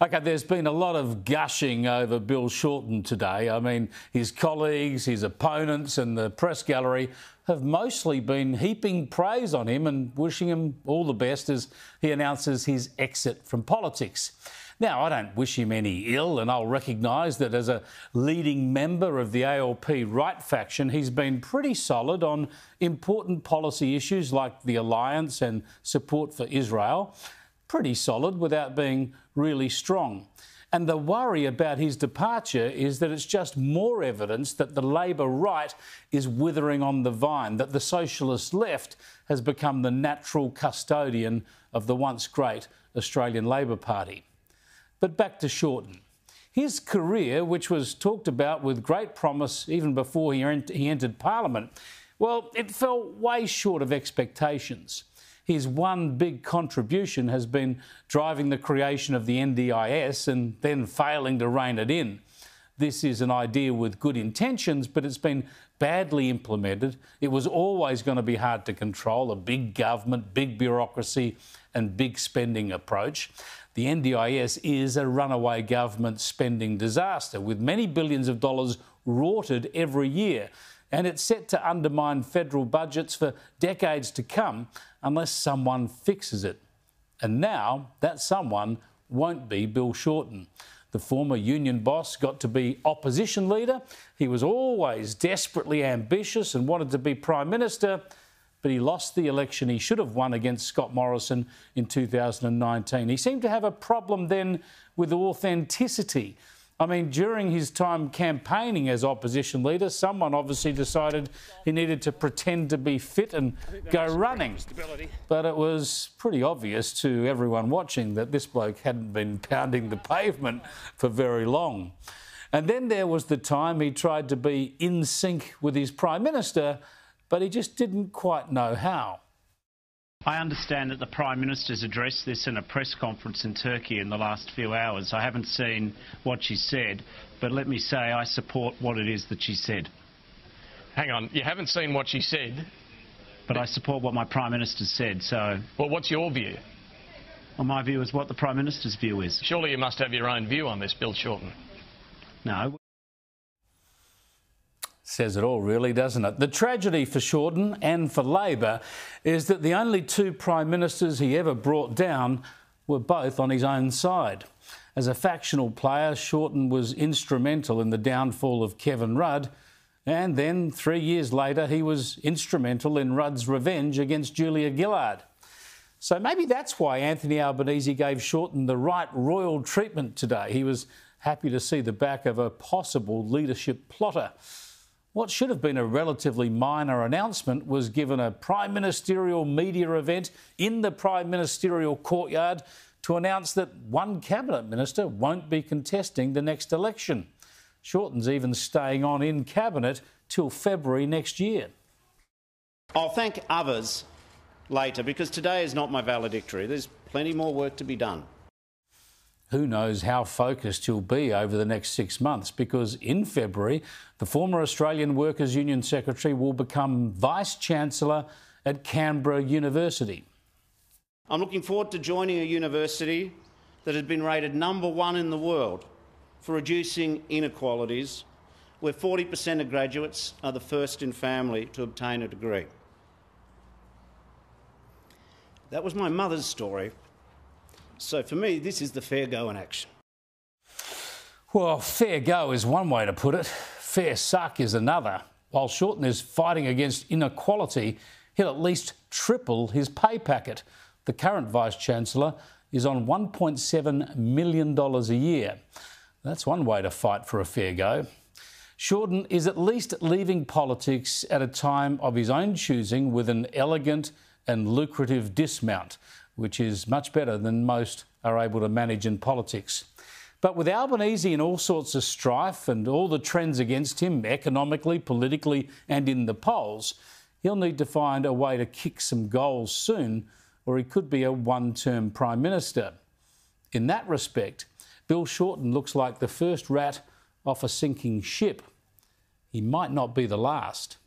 OK, there's been a lot of gushing over Bill Shorten today. I mean, his colleagues, his opponents and the press gallery have mostly been heaping praise on him and wishing him all the best as he announces his exit from politics. Now, I don't wish him any ill, and I'll recognise that as a leading member of the ALP right faction, he's been pretty solid on important policy issues like the alliance and support for Israel. Pretty solid without being really strong. And the worry about his departure is that it's just more evidence that the Labor right is withering on the vine, that the socialist left has become the natural custodian of the once great Australian Labor Party. But back to Shorten. His career, which was talked about with great promise even before he entered Parliament, well, it fell way short of expectations. His one big contribution has been driving the creation of the NDIS and then failing to rein it in. This is an idea with good intentions, but it's been badly implemented. It was always going to be hard to control, a big government, big bureaucracy and big spending approach. The NDIS is a runaway government spending disaster with many billions of dollars rorted every year. And it's set to undermine federal budgets for decades to come unless someone fixes it. And now that someone won't be Bill Shorten. The former union boss got to be opposition leader. He was always desperately ambitious and wanted to be Prime Minister, but he lost the election he should have won against Scott Morrison in 2019. He seemed to have a problem then with authenticity. I mean, during his time campaigning as opposition leader, someone obviously decided he needed to pretend to be fit and go running. But it was pretty obvious to everyone watching that this bloke hadn't been pounding the pavement for very long. And then there was the time he tried to be in sync with his Prime Minister, but he just didn't quite know how. I understand that the Prime Minister's addressed this in a press conference in Turkey in the last few hours. I haven't seen what she said, but let me say I support what it is that she said. Hang on, you haven't seen what she said? But I support what my Prime Minister said, so... Well, what's your view? Well, my view is what the Prime Minister's view is. Surely you must have your own view on this, Bill Shorten. No. Says it all, really, doesn't it? The tragedy for Shorten and for Labor is that the only two Prime Ministers he ever brought down were both on his own side. As a factional player, Shorten was instrumental in the downfall of Kevin Rudd, and then 3 years later he was instrumental in Rudd's revenge against Julia Gillard. So maybe that's why Anthony Albanese gave Shorten the right royal treatment today. He was happy to see the back of a possible leadership plotter. What should have been a relatively minor announcement was given a Prime Ministerial media event in the Prime Ministerial courtyard to announce that one Cabinet Minister won't be contesting the next election. Shorten's even staying on in Cabinet till February next year. I'll thank others later because today is not my valedictory. There's plenty more work to be done. Who knows how focused he'll be over the next 6 months, because in February, the former Australian Workers' Union Secretary will become Vice-Chancellor at Canberra University. I'm looking forward to joining a university that has been rated #1 in the world for reducing inequalities, where 40% of graduates are the first in family to obtain a degree. That was my mother's story. So for me, this is the fair go in action. Well, fair go is one way to put it. Fair suck is another. While Shorten is fighting against inequality, he'll at least triple his pay packet. The current Vice-Chancellor is on $1.7 million a year. That's one way to fight for a fair go. Shorten is at least leaving politics at a time of his own choosing with an elegant and lucrative dismount, which is much better than most are able to manage in politics. But with Albanese in all sorts of strife and all the trends against him economically, politically and in the polls, he'll need to find a way to kick some goals soon, or he could be a one-term Prime Minister. In that respect, Bill Shorten looks like the first rat off a sinking ship. He might not be the last.